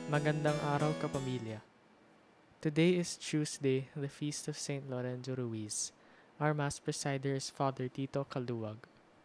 Magandang araw, Kapamilya. Today is Tuesday, the feast of Saint Lorenzo Ruiz. Our Mass presider is Father Tito Caluag.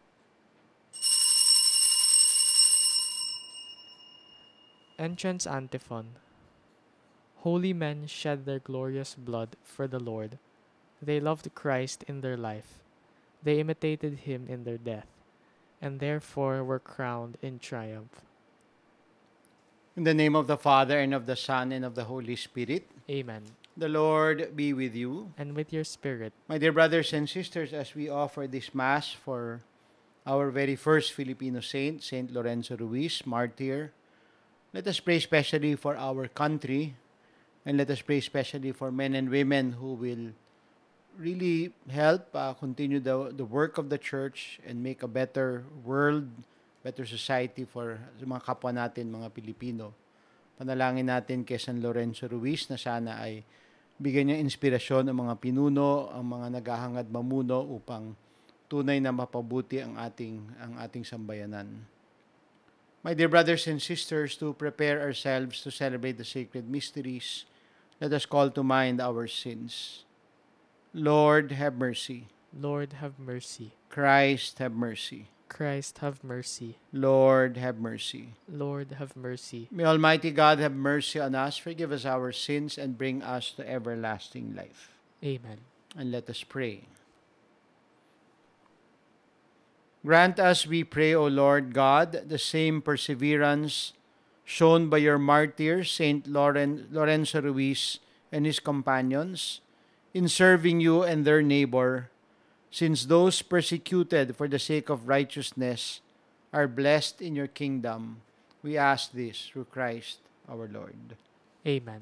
Entrance Antiphon. Holy men shed their glorious blood for the Lord. They loved Christ in their life. They imitated him in their death, and therefore were crowned in triumph. In the name of the Father, and of the Son, and of the Holy Spirit. Amen. The Lord be with you. And with your spirit. My dear brothers and sisters, as we offer this Mass for our very first Filipino saint, Saint Lorenzo Ruiz, martyr, let us pray especially for our country, and let us pray especially for men and women who will really help continue the work of the Church and make a better world, better society for mga kapwa natin, mga Pilipino. Panalangin natin kay San Lorenzo Ruiz na sana ay bigyan niya inspirasyon ang mga pinuno, ang mga naghahangad mamuno upang tunay na mapabuti ang ating sambayanan. My dear brothers and sisters, to prepare ourselves to celebrate the sacred mysteries, let us call to mind our sins. Lord, have mercy. Lord, have mercy. Christ, have mercy. Christ, have mercy. Lord, have mercy. Lord, have mercy. May Almighty God have mercy on us, forgive us our sins, and bring us to everlasting life. Amen. And let us pray. Grant us, we pray, O Lord God, the same perseverance shown by your martyr, Saint Lorenzo Ruiz and his companions, in serving you and their neighbor, since those persecuted for the sake of righteousness are blessed in your kingdom. We ask this through Christ our Lord. Amen.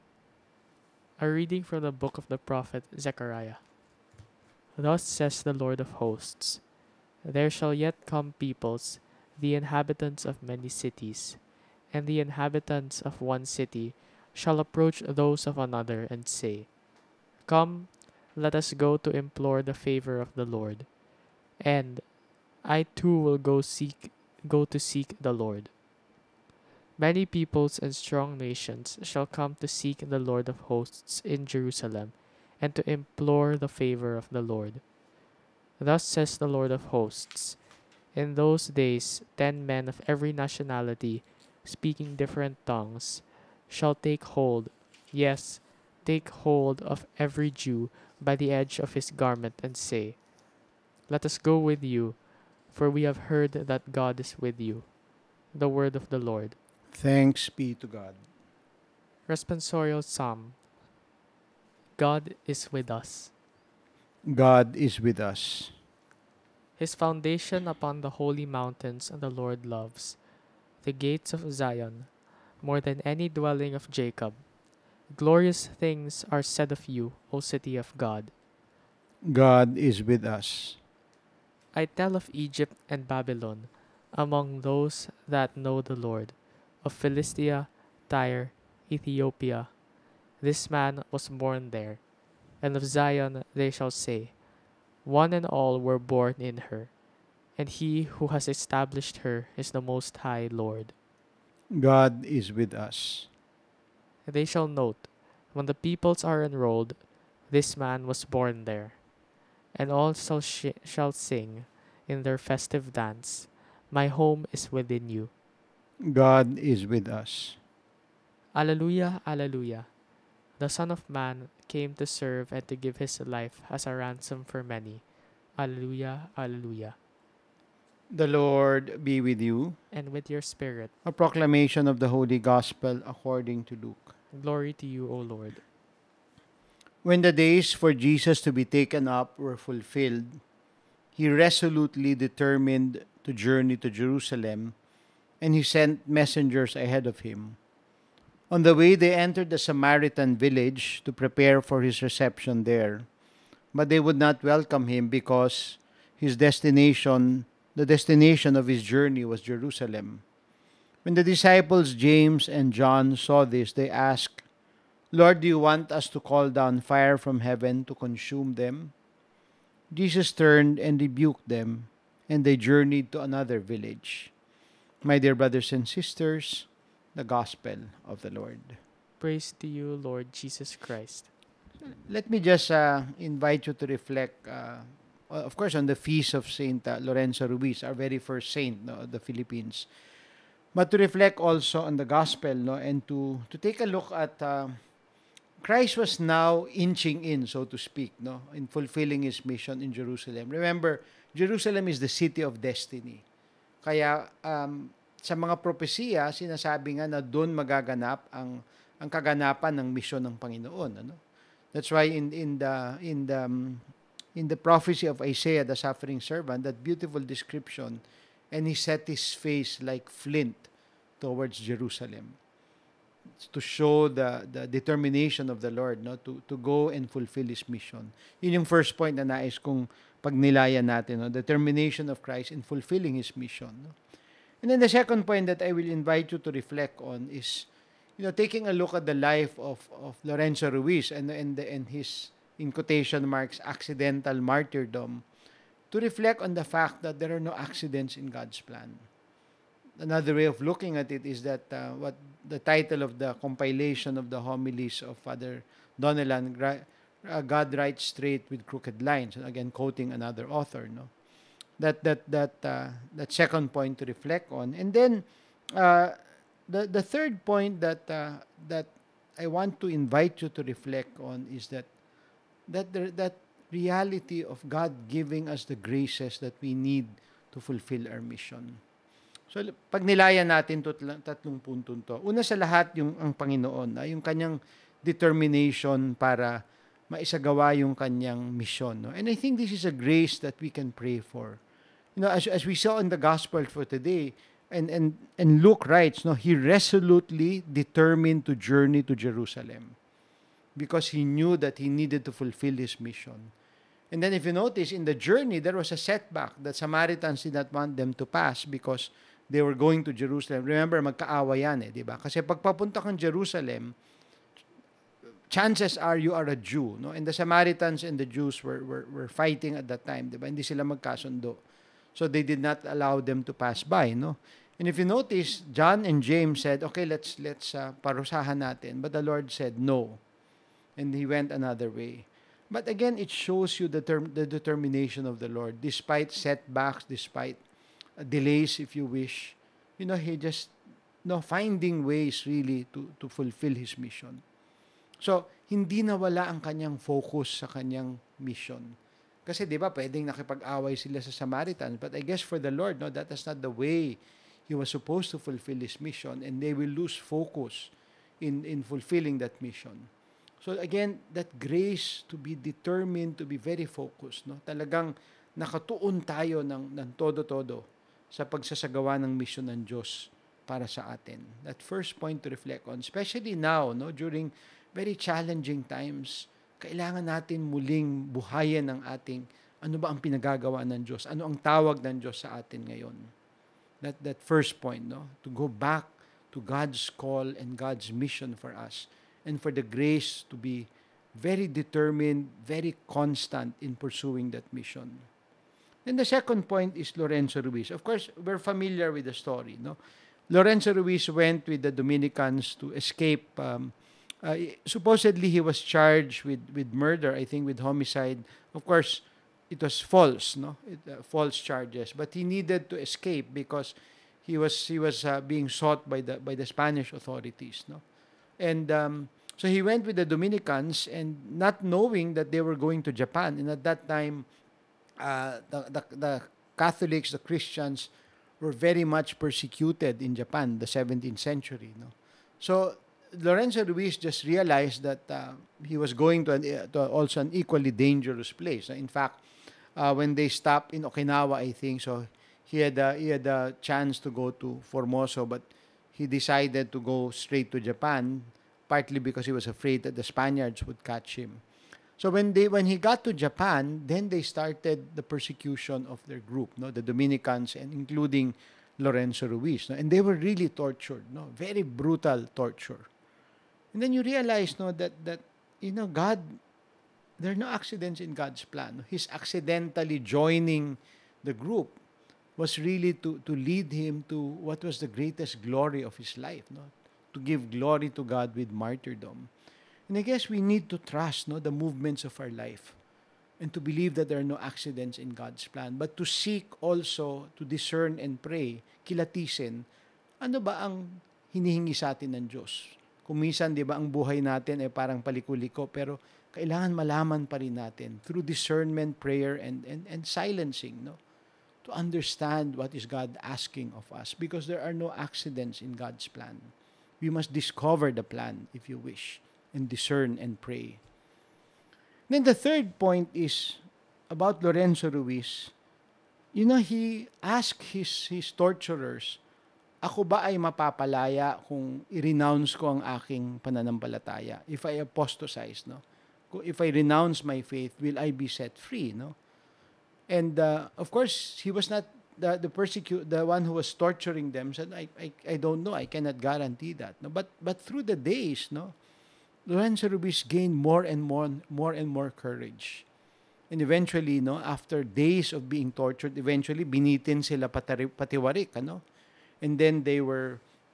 A reading from the book of the prophet Zechariah. Thus says the Lord of hosts, there shall yet come peoples, the inhabitants of many cities, and the inhabitants of one city shall approach those of another and say, come, let us go to implore the favor of the Lord. And I too will go to seek the Lord. Many peoples and strong nations shall come to seek the Lord of hosts in Jerusalem, and to implore the favor of the Lord. Thus says the Lord of hosts, in those days 10 men of every nationality, speaking different tongues, shall take hold, yes, take hold of every Jew by the edge of his garment, and say, let us go with you, for we have heard that God is with you. The word of the Lord. Thanks be to God. Responsorial Psalm. God is with us. God is with us. His foundation upon the holy mountains the Lord loves, the gates of Zion, more than any dwelling of Jacob. Glorious things are said of you, O city of God. God is with us. I tell of Egypt and Babylon, among those that know the Lord, of Philistia, Tyre, Ethiopia. This man was born there, and of Zion they shall say, one and all were born in her, and he who has established her is the Most High Lord. God is with us. They shall note, when the peoples are enrolled, this man was born there. And all shall sing in their festive dance, my home is within you. God is with us. Alleluia, alleluia. The Son of Man came to serve and to give his life as a ransom for many. Alleluia, alleluia. The Lord be with you. And with your spirit. A proclamation of the Holy Gospel according to Luke. Glory to you, O Lord. When the days for Jesus to be taken up were fulfilled, he resolutely determined to journey to Jerusalem, and he sent messengers ahead of him. On the way they entered a Samaritan village to prepare for his reception there, but they would not welcome him because the destination of his journey was Jerusalem. When the disciples James and John saw this, they asked, Lord, do you want us to call down fire from heaven to consume them? Jesus turned and rebuked them, and they journeyed to another village. My dear brothers and sisters, the gospel of the Lord. Praise to you, Lord Jesus Christ. Let me just invite you to reflect, of course, on the feast of Saint Lorenzo Ruiz, our very first saint, no, of the Philippines. But to reflect also on the gospel, no, and to take a look at Christ was now inching in, so to speak, no, in fulfilling his mission in Jerusalem. Remember, Jerusalem is the city of destiny. Kaya sa mga propesiya, sinasabi nga na doon magaganap ang kaganapan ng misyon ng Panginoon, ano? That's why in the prophecy of Isaiah, the suffering servant, that beautiful description, and he set his face like flint towards Jerusalem, to show the determination of the Lord, no, to go and fulfill his mission. Yun yung first point na nais kong pagnilayan natin, no, determination of Christ in fulfilling his mission, no? And then the second point that I will invite you to reflect on is, taking a look at the life of Lorenzo Ruiz and his, in quotation marks, accidental martyrdom, to reflect on the fact that there are no accidents in God's plan. Another way of looking at it is that what the title of the compilation of the homilies of Father Donnellan, God writes straight with crooked lines. And again, quoting another author, no. That second point to reflect on, and then the third point that I want to invite you to reflect on is that reality of God giving us the graces that we need to fulfill our mission. So, pag nilayan natin tatlong punto to, una sa lahat ang Panginoon, yung kanyang determination para maisagawa yung kanyang mission, no? And I think this is a grace that we can pray for. As we saw in the gospel for today, and Luke writes, no, he resolutely determined to journey to Jerusalem because he knew that he needed to fulfill his mission. And then if you notice, in the journey, there was a setback that Samaritans did not want them to pass because they were going to Jerusalem. Remember, magkaawa yan, di ba? Kasi pagpapunta kang Jerusalem, chances are you are a Jew, no? And the Samaritans and the Jews were fighting at that time, di ba? Hindi sila magkasundo. So they did not allow them to pass by, no? And if you notice, John and James said, okay, let's parusahan natin. But the Lord said no. And he went another way. But again, it shows you the determination of the Lord. Despite setbacks, despite delays, if you wish, he just, finding ways really to fulfill his mission. So, hindi nawala ang kanyang focus sa kanyang mission. Kasi di ba, pwedeng nakipag-away sila sa Samaritans. But I guess for the Lord, no, that is not the way he was supposed to fulfill his mission, and they will lose focus in fulfilling that mission. So again, that grace to be determined, to be very focused, no? Talagang nakatuon tayo ng todo-todo sa pagsasagawa ng mission ng Diyos para sa atin. That first point to reflect on, especially now, no, during very challenging times, kailangan natin muling buhayin ang ating ano ba ang pinagagawa ng Diyos, ano ang tawag ng Diyos sa atin ngayon. That first point, no, to go back to God's call and God's mission for us, and for the grace to be very determined, very constant in pursuing that mission. And the second point is Lorenzo Ruiz. Of course, we're familiar with the story, no? Lorenzo Ruiz went with the Dominicans to escape. Supposedly, he was charged with murder, I think with homicide. Of course, it was false, no? False charges. But he needed to escape because he was being sought by the Spanish authorities, no? And so he went with the Dominicans, and not knowing that they were going to Japan. And at that time, the Catholics, the Christians, were very much persecuted in Japan, the 17th century, no? So Lorenzo Ruiz just realized that he was going to also an equally dangerous place. In fact, when they stopped in Okinawa, I think, so he had a chance to go to Formoso, but he decided to go straight to Japan, partly because he was afraid that the Spaniards would catch him. So when he got to Japan, then they started the persecution of their group, no, the Dominicans, and including Lorenzo Ruiz, no? And they were really tortured, no, very brutal torture. And then you realize, no, that God, there are no accidents in God's plan. His accidentally joining the group was really to lead him to what was the greatest glory of his life, no? to give glory to God with martyrdom. And I guess we need to trust the movements of our life and to believe that there are no accidents in God's plan. But to seek also, to discern and pray, kilatisin, ano ba ang hinihingi sa atin ng Diyos? Kung minsan, di ba, ang buhay natin ay parang palikuliko, pero kailangan malaman pa rin natin through discernment, prayer, and silencing, to understand what is God asking of us, because there are no accidents in God's plan. We must discover the plan, if you wish, and discern and pray. Then the third point is about Lorenzo Ruiz. He asked his torturers, ako ba ay mapapalaya kung i-renounce ko ang aking pananampalataya? If I apostatize, if I renounce my faith, will I be set free? And of course, he was not the one who was torturing them. Said, I don't know, I cannot guarantee that. But through the days, Lorenzo Ruiz gained more and more courage. And eventually, after days of being tortured, eventually binitin sila patiwarik, and then they were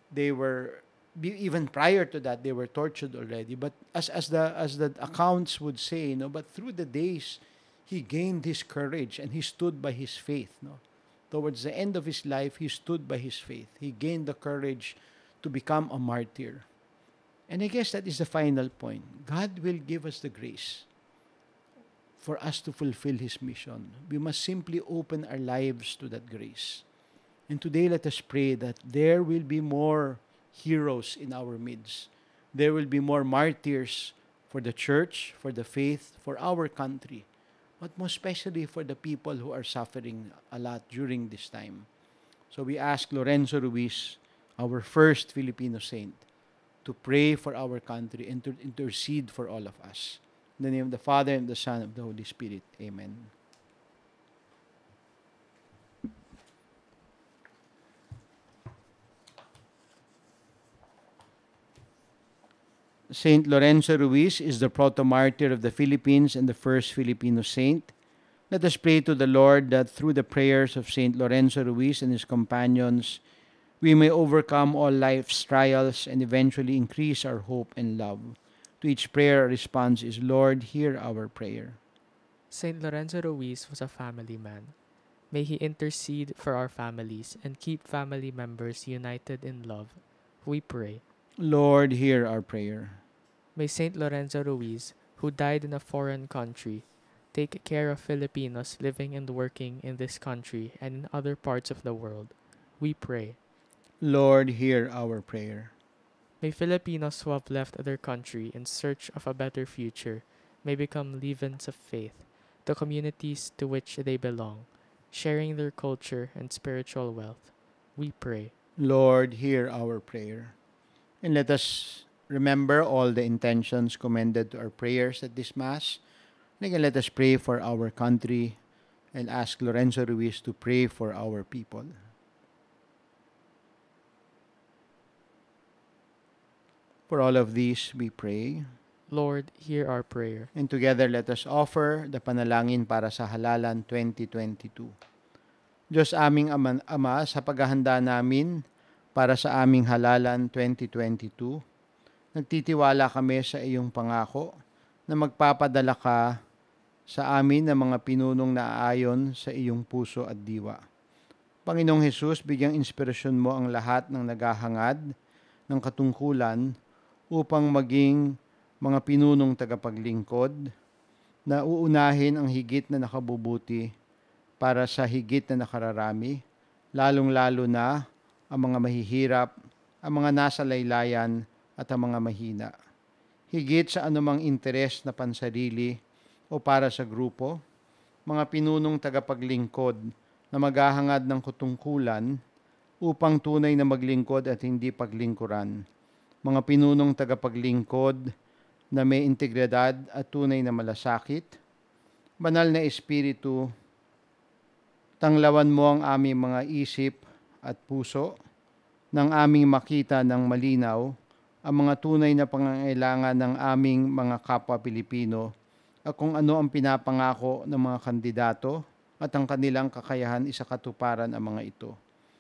even prior to that, they were tortured already. But as the accounts would say, but through the days, he gained his courage and he stood by his faith. Towards the end of his life, he stood by his faith. He gained the courage to become a martyr. And I guess that is the final point. God will give us the grace for us to fulfill His mission. We must simply open our lives to that grace. And today, let us pray that there will be more heroes in our midst. There will be more martyrs for the church, for the faith, for our country, but most especially for the people who are suffering a lot during this time. So we ask Lorenzo Ruiz, our first Filipino saint, to pray for our country and to intercede for all of us. In the name of the Father, and the Son, and of the Holy Spirit. Amen. Saint Lorenzo Ruiz is the proto-martyr of the Philippines and the first Filipino saint. Let us pray to the Lord that through the prayers of Saint Lorenzo Ruiz and his companions, we may overcome all life's trials and eventually increase our hope and love. To each prayer, our response is, Lord, hear our prayer. Saint Lorenzo Ruiz was a family man. May he intercede for our families and keep family members united in love. We pray. Lord, hear our prayer. May Saint Lorenzo Ruiz, who died in a foreign country, take care of Filipinos living and working in this country and in other parts of the world. We pray. Lord, hear our prayer. May Filipinos who have left their country in search of a better future may become leavens of faith, the communities to which they belong, sharing their culture and spiritual wealth. We pray. Lord, hear our prayer. And let us remember all the intentions commended to our prayers at this Mass. And again, let us pray for our country and ask Lorenzo Ruiz to pray for our people. For all of these, we pray. Lord, hear our prayer. And together, let us offer the panalangin para sa Halalan 2022. Diyos aming Ama, sa paghahanda namin para sa aming Halalan 2022, nagtitiwala kami sa iyong pangako na magpapadala ka sa amin ng mga pinunong naaayon sa iyong puso at diwa. Panginoong Hesus, bigyang inspirasyon mo ang lahat ng naghahangad ng katungkulan upang maging mga pinunong tagapaglingkod na uunahin ang higit na nakabubuti para sa higit na nakararami, lalong-lalo na ang mga mahihirap, ang mga nasa laylayan at ang mga mahina. Higit sa anumang interes na pansarili o para sa grupo, mga pinunong tagapaglingkod na maghahangad ng katungkulan upang tunay na maglingkod at hindi paglingkuran. Mga pinunong tagapaglingkod na may integridad at tunay na malasakit. Banal na Espiritu, tanglawan mo ang aming mga isip at puso nang aming makita ng malinaw ang mga tunay na pangangailangan ng aming mga kapwa Pilipino at kung ano ang pinapangako ng mga kandidato at ang kanilang kakayahan isakatuparan ang mga ito.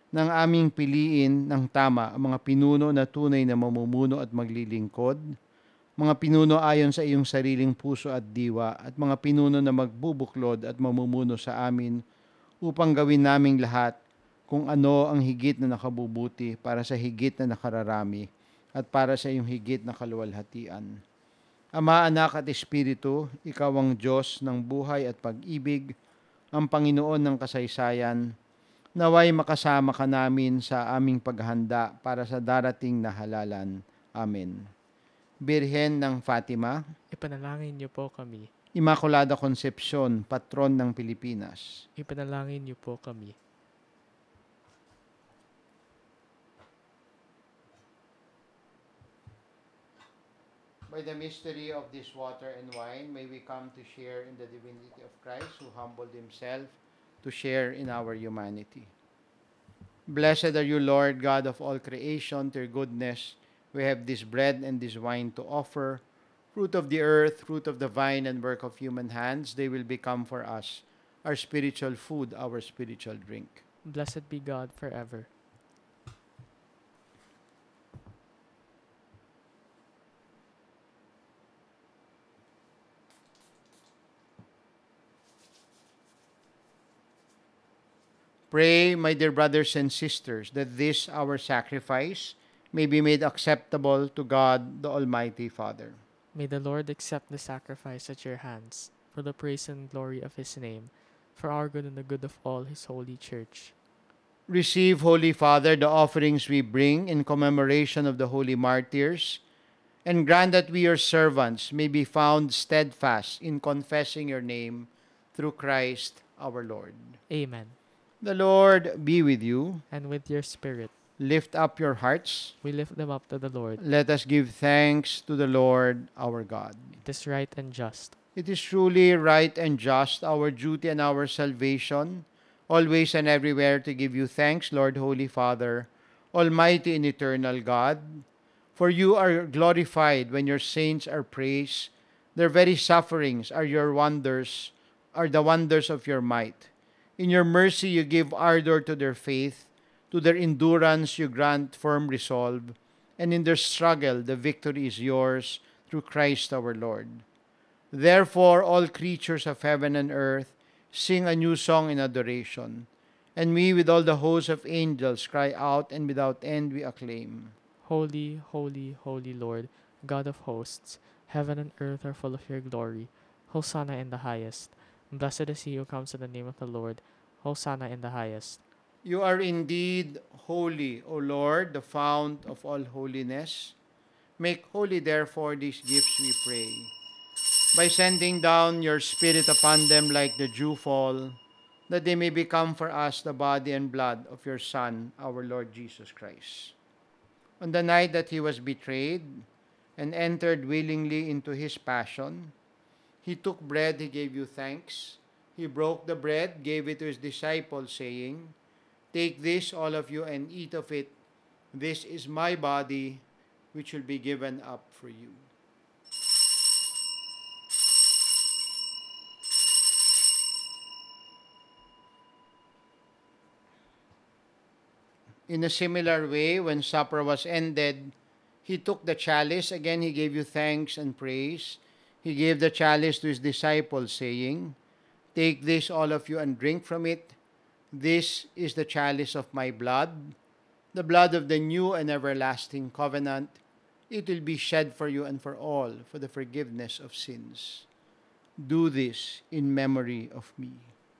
nang aming piliin ng tama ang mga pinuno na tunay na mamumuno at maglilingkod, mga pinuno ayon sa iyong sariling puso at diwa, at mga pinuno na magbubuklod at mamumuno sa amin upang gawin naming lahat kung ano ang higit na nakabubuti para sa higit na nakararami at para sa iyong higit na kaluwalhatian. Ama, Anak at Espiritu, Ikaw ang Diyos ng buhay at pag-ibig, ang Panginoon ng kasaysayan. Naway makasama ka namin sa aming paghahanda para sa darating na halalan. Amen. Birhen ng Fatima, Ipanalangin niyo po kami. Immaculada Concepcion, Patron ng Pilipinas. Ipanalangin niyo po kami. By the mystery of this water and wine, may we come to share in the divinity of Christ, who humbled himself to share in our humanity. Blessed are you, Lord, God of all creation. To your goodness we have this bread and this wine to offer, fruit of the earth, fruit of the vine, and work of human hands. They will become for us our spiritual food, our spiritual drink. Blessed be God forever. Pray, my dear brothers and sisters, that this our sacrifice may be made acceptable to God, the Almighty Father. May the Lord accept the sacrifice at your hands, for the praise and glory of his name, for our good and the good of all his holy church. Receive, Holy Father, the offerings we bring in commemoration of the holy martyrs, and grant that we, your servants, may be found steadfast in confessing your name through Christ our Lord. Amen. The Lord be with you. And with your spirit, Lift up your hearts. we lift them up to the Lord. Let us give thanks to the Lord our God. It is right and just. It is truly right and just, our duty and our salvation, always and everywhere to give you thanks, Lord, Holy Father, Almighty and eternal God. For you are glorified when your saints are praised. Their very sufferings are your wonders, are the wonders of your might. In your mercy you give ardor to their faith. To their endurance you grant firm resolve. And in their struggle the victory is yours through Christ our Lord. Therefore all creatures of heaven and earth sing a new song in adoration. And we with all the hosts of angels cry out, and without end we acclaim. Holy, holy, holy Lord, God of hosts, heaven and earth are full of your glory. Hosanna in the highest. Blessed is he who comes in the name of the Lord. Hosanna in the highest. You are indeed holy, O Lord, the fount of all holiness. Make holy, therefore, these gifts, we pray, by sending down your Spirit upon them like the dewfall, that they may become for us the body and blood of your Son, our Lord Jesus Christ. On the night that he was betrayed and entered willingly into his passion, he took bread, he gave you thanks. He broke the bread, gave it to his disciples, saying, "Take this, all of you, and eat of it. This is my body, which will be given up for you." In a similar way, when supper was ended, he took the chalice. Again, he gave you thanks and praise. He gave the chalice to his disciples, saying, "Take this, all of you, and drink from it. This is the chalice of my blood, the blood of the new and everlasting covenant. It will be shed for you and for all for the forgiveness of sins. Do this in memory of me."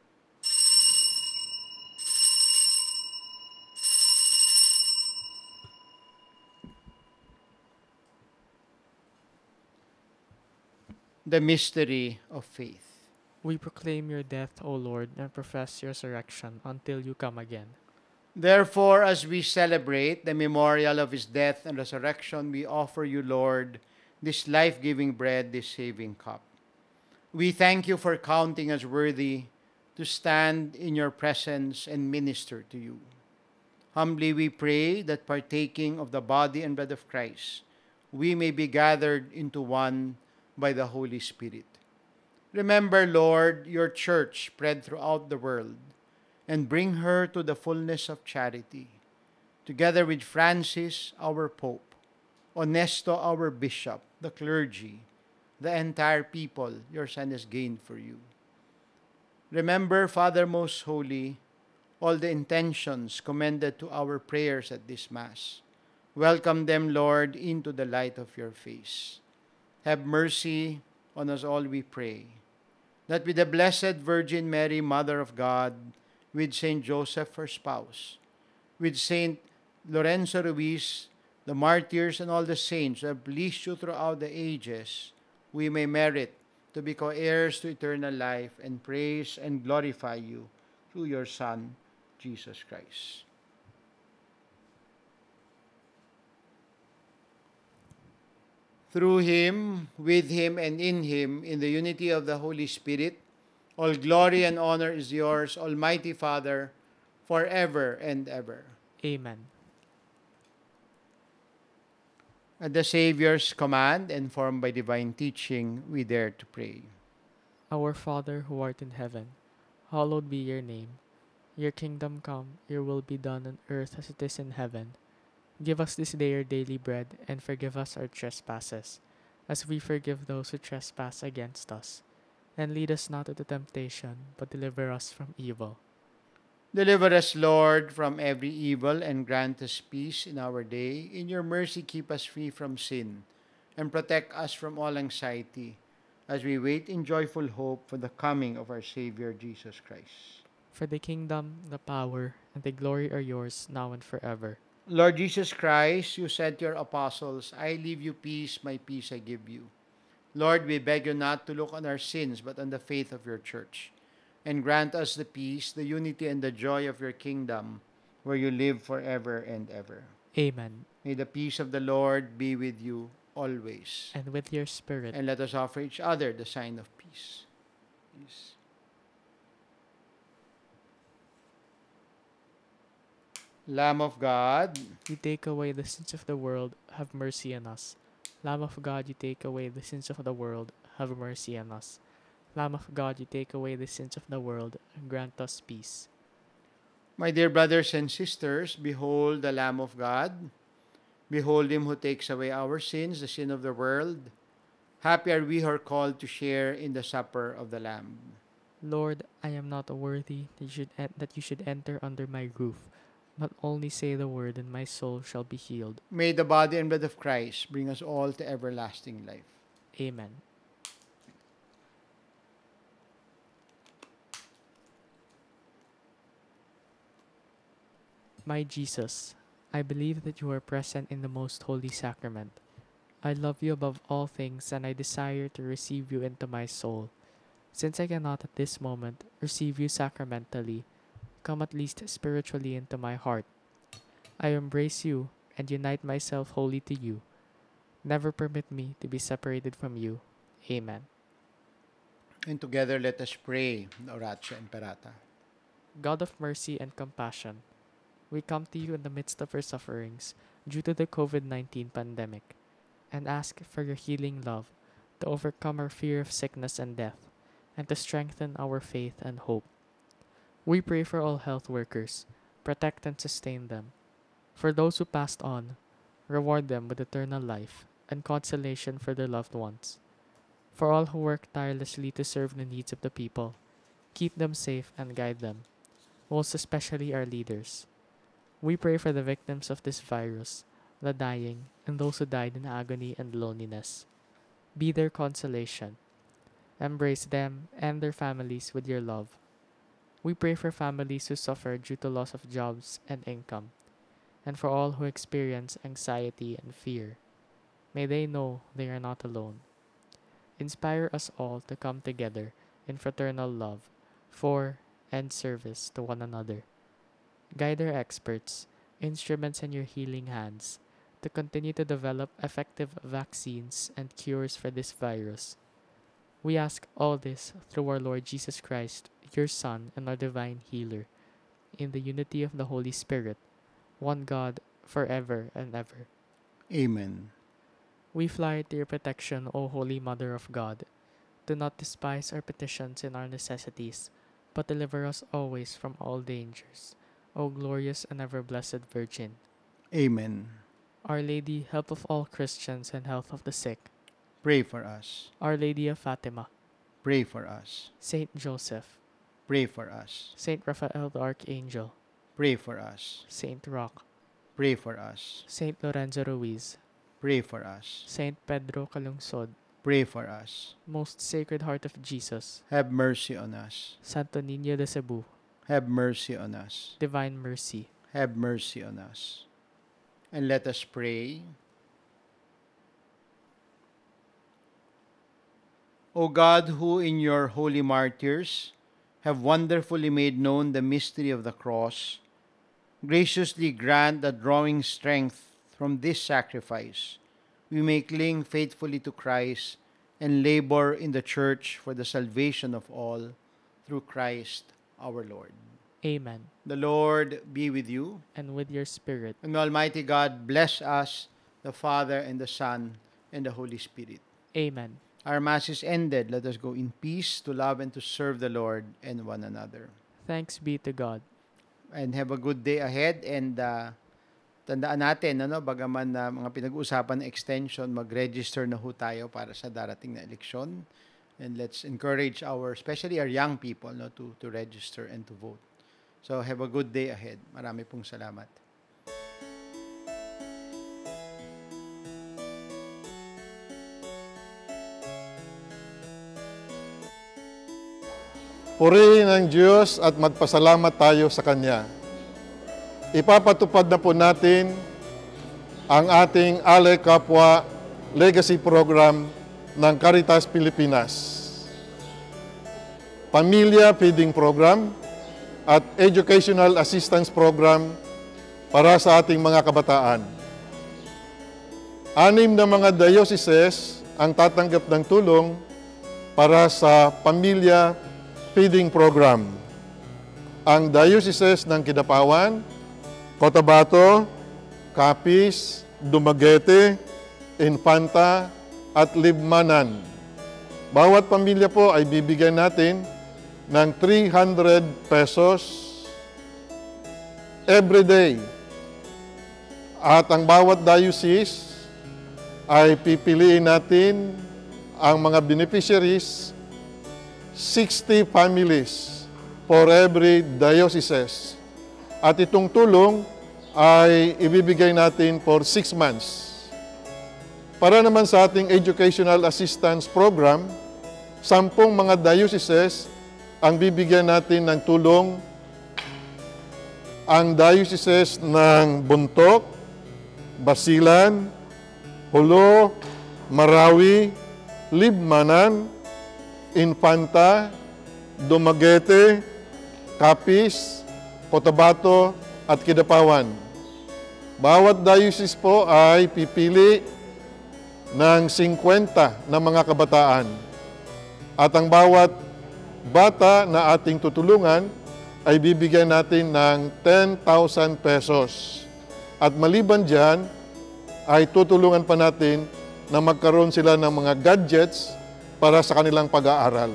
The mystery of faith. We proclaim your death, O Lord, and profess your resurrection until you come again. Therefore, as we celebrate the memorial of his death and resurrection, we offer you, Lord, this life-giving bread, this saving cup. We thank you for counting us worthy to stand in your presence and minister to you. Humbly we pray that partaking of the body and blood of Christ, we may be gathered into one by the Holy Spirit. Remember, Lord, your church spread throughout the world, and bring her to the fullness of charity, together with Francis, our Pope, Honesto, our Bishop, the clergy, the entire people your Son has gained for you. Remember, Father Most Holy, all the intentions commended to our prayers at this Mass. Welcome them, Lord, into the light of your face. Have mercy on us all, we pray, that with the Blessed Virgin Mary, Mother of God, with Saint Joseph, her spouse, with Saint Lorenzo Ruiz, the martyrs, and all the saints who have pleased you throughout the ages, we may merit to be co-heirs to eternal life and praise and glorify you through your Son, Jesus Christ. Through him, with him, and in him, in the unity of the Holy Spirit, all glory and honor is yours, Almighty Father, forever and ever. Amen. At the Savior's command, informed by divine teaching, we dare to pray. Our Father who art in heaven, hallowed be your name. Your kingdom come, your will be done on earth as it is in heaven. Give us this day our daily bread, and forgive us our trespasses, as we forgive those who trespass against us. And lead us not into temptation, but deliver us from evil. Deliver us, Lord, from every evil, and grant us peace in our day. In your mercy, keep us free from sin, and protect us from all anxiety, as we wait in joyful hope for the coming of our Savior, Jesus Christ. For the kingdom, the power, and the glory are yours, now and forever. Lord Jesus Christ, you said to your apostles, I leave you peace, my peace I give you. Lord, we beg you not to look on our sins, but on the faith of your church, and grant us the peace, the unity, and the joy of your kingdom, where you live forever and ever. Amen. May the peace of the Lord be with you always. And with your spirit. And let us offer each other the sign of peace. Peace. Lamb of God, You take away the sins of the world, have mercy on us. Lamb of God, you take away the sins of the world, have mercy on us. Lamb of God, you take away the sins of the world, and grant us peace. my dear brothers and sisters, behold the Lamb of God. Behold him who takes away our sins, the sin of the world. Happy are we who are called to share in the supper of the Lamb. Lord, I am not worthy that you should enter under my roof, but only say the word, and my soul shall be healed. May the body and blood of Christ bring us all to everlasting life. Amen. My Jesus, I believe that you are present in the most holy sacrament. I love you above all things, and I desire to receive you into my soul. Since I cannot at this moment receive you sacramentally, come at least spiritually into my heart. I embrace you and unite myself wholly to you. Never permit me to be separated from you. Amen. And together let us pray the Oratio Imperata. God of mercy and compassion, we come to you in the midst of our sufferings due to the COVID-19 pandemic and ask for your healing love to overcome our fear of sickness and death and to strengthen our faith and hope. We pray for all health workers, protect and sustain them. For those who passed on, reward them with eternal life and consolation for their loved ones. For all who work tirelessly to serve the needs of the people, keep them safe and guide them, most especially our leaders. We pray for the victims of this virus, the dying, and those who died in agony and loneliness. Be their consolation. Embrace them and their families with your love. We pray for families who suffer due to loss of jobs and income, and for all who experience anxiety and fear. May they know they are not alone. Inspire us all to come together in fraternal love for and service to one another. Guide our experts, instruments in your healing hands, to continue to develop effective vaccines and cures for this virus. We ask all this through our Lord Jesus Christ, your Son and our divine healer, in the unity of the Holy Spirit, one God, forever and ever. Amen. We fly to your protection, O Holy Mother of God. Do not despise our petitions and our necessities, but deliver us always from all dangers. O glorious and ever-blessed Virgin. Amen. Our Lady, help of all Christians and health of the sick. Pray for us. Our Lady of Fatima. Pray for us. Saint Joseph. Pray for us. Saint Raphael the Archangel. Pray for us. Saint Roch. Pray for us. Saint Lorenzo Ruiz. Pray for us. Saint Pedro Calungsod. Pray for us. Most Sacred Heart of Jesus. Have mercy on us. Santo Niño de Cebu. Have mercy on us. Divine Mercy. Have mercy on us. And let us pray. O God, who in your holy martyrs have wonderfully made known the mystery of the cross, graciously grant that drawing strength from this sacrifice, we may cling faithfully to Christ and labor in the Church for the salvation of all through Christ our Lord. Amen. The Lord be with you. And with your spirit. And Almighty God bless us, the Father and the Son and the Holy Spirit. Amen. Our Mass is ended. Let us go in peace to love and to serve the Lord and one another. Thanks be to God. And have a good day ahead. And tandaan natin, bagaman na mga pinag-uusapan na extension, mag-register na ho tayo para sa darating na eleksyon. And let's encourage especially our young people, to register and to vote. So have a good day ahead. Marami pong salamat. Purihin ang Diyos at magpasalamat tayo sa Kanya. Ipapatupad na po natin ang ating Ale Kapwa Legacy Program ng Caritas Pilipinas. Pamilya Feeding Program at Educational Assistance Program para sa ating mga kabataan. 6 na mga dioceses ang tatanggap ng tulong para sa Pamilya Feeding Program. Ang dioceses ng Kidapawan, Cotabato, Capiz, Dumaguete, Infanta, at Libmanan. Bawat pamilya po ay bibigyan natin ng 300 pesos every day. At ang bawat diocese ay pipiliin natin ang mga beneficiaries, 60 families for every diocese. At itong tulong ay ibibigay natin for 6 months. Para naman sa ating Educational Assistance Program, 10 mga dioceses ang bibigyan natin ng tulong. Ang dioceses ng Bontoc, Basilan, Jolo, Marawi, Libmanan, Infanta, Dumaguete, Capiz, Cotabato, at Kidapawan. Bawat diocese po ay pipili ng 50 na mga kabataan. At ang bawat bata na ating tutulungan ay bibigyan natin ng 10,000 pesos. At maliban dyan, ay tutulungan pa natin na magkaroon sila ng mga gadgets para sa kanilang pag-aaral.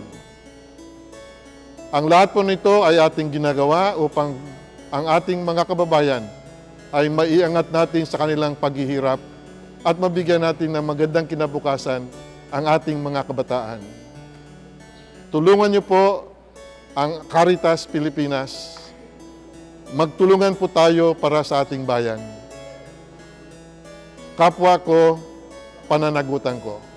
Ang lahat po nito ay ating ginagawa upang ang ating mga kababayan ay maiangat natin sa kanilang paghihirap at mabigyan natin ng magandang kinabukasan ang ating mga kabataan. Tulungan niyo po ang Caritas Pilipinas. Magtulungan po tayo para sa ating bayan. Kapwa ko, pananagutan ko.